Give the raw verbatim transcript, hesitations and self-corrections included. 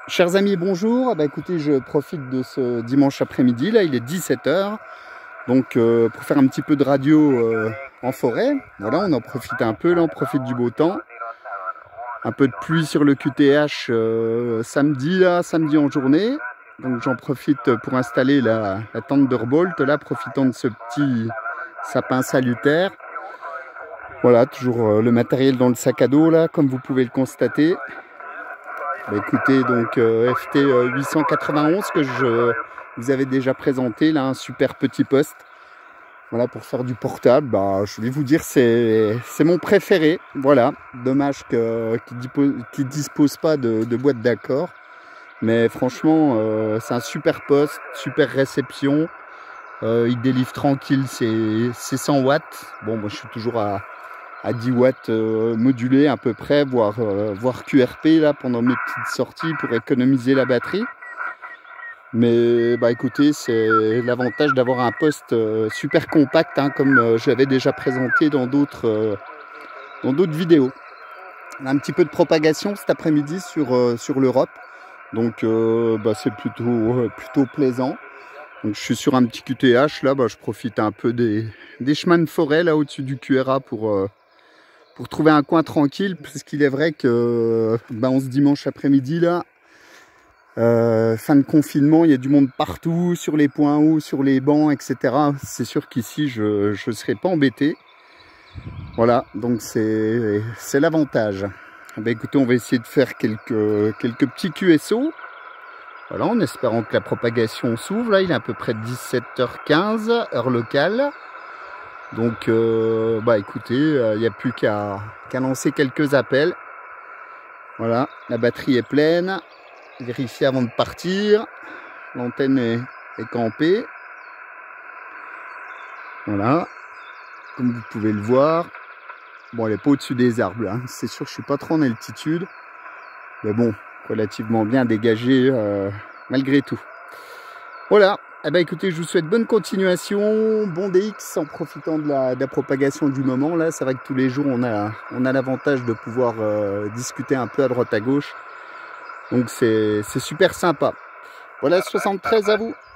Chers amis, bonjour. Bah, écoutez, je profite de ce dimanche après-midi. Là, il est dix-sept heures. Donc, euh, pour faire un petit peu de radio euh, en forêt. Voilà, on en profite un peu. Là, on profite du beau temps. Un peu de pluie sur le Q T H euh, samedi, là, samedi en journée. Donc, j'en profite pour installer la, la Thunderbolt, là, profitant de ce petit sapin salutaire. Voilà, toujours euh, le matériel dans le sac à dos, là, comme vous pouvez le constater. Bah écoutez, donc euh, F T huit cent quatre-vingt-onze que je vous avais déjà présenté, là, un super petit poste. Voilà, pour faire du portable, bah, je vais vous dire, c'est mon préféré. Voilà, dommage qu'il ne dispose pas de, de boîte d'accord. Mais franchement, euh, c'est un super poste, super réception. Euh, il délivre tranquille ses, ses cent watts. Bon, moi je suis toujours à... à dix watts euh, modulé à peu près, voire, euh, voire Q R P là pendant mes petites sorties pour économiser la batterie. Mais bah écoutez, c'est l'avantage d'avoir un poste euh, super compact, hein, comme euh, j'avais déjà présenté dans d'autres euh, dans d'autres vidéos. Un petit peu de propagation cet après-midi sur, euh, sur l'Europe, donc euh, bah, c'est plutôt, euh, plutôt plaisant. Donc je suis sur un petit Q T H là, bah, je profite un peu des, des chemins de forêt là au-dessus du Q R A pour euh, pour trouver un coin tranquille, parce qu'il est vrai que ben, on se dimanche après-midi là, euh, fin de confinement, il y a du monde partout, sur les points hauts, sur les bancs, et cetera. C'est sûr qu'ici je ne serai pas embêté. Voilà, donc c'est l'avantage. Ben, écoutez, on va essayer de faire quelques, quelques petits Q S O. Voilà, en espérant que la propagation s'ouvre. Là, il est à peu près dix-sept heures quinze, heure locale. Donc, euh, bah écoutez, il euh, n'y a plus qu'à qu'à lancer quelques appels. Voilà, la batterie est pleine. Vérifiez avant de partir. L'antenne est, est campée. Voilà, comme vous pouvez le voir. Bon, elle n'est pas au-dessus des arbres, hein. C'est sûr que je ne suis pas trop en altitude. Mais bon, relativement bien dégagé euh, malgré tout. Voilà. Eh ben écoutez, je vous souhaite bonne continuation, bon D X en profitant de la, de la propagation du moment. Là, c'est vrai que tous les jours, on a, on a l'avantage de pouvoir euh, discuter un peu à droite à gauche. Donc c'est super sympa. Voilà, soixante-treize à vous.